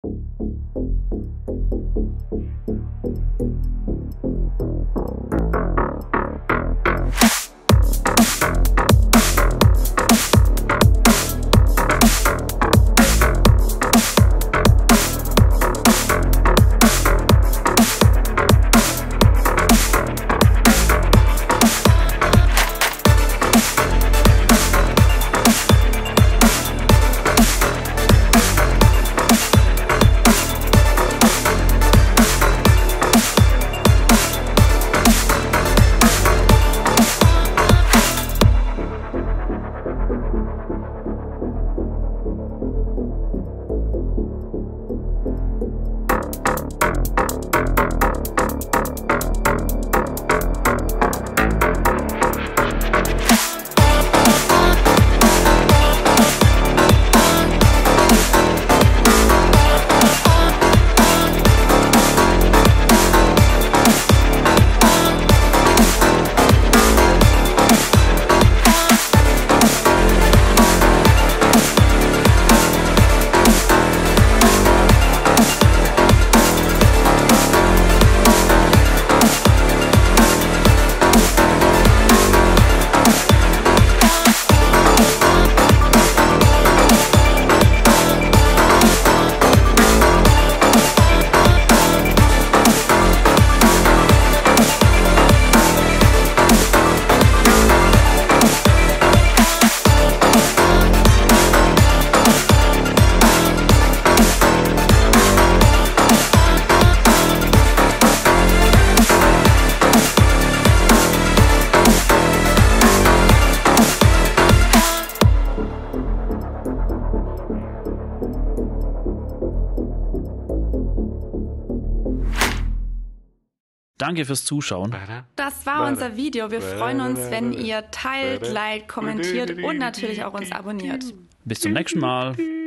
Danke fürs Zuschauen. Das war unser Video. Wir freuen uns, wenn ihr teilt, liked, kommentiert und natürlich auch uns abonniert. Bis zum nächsten Mal.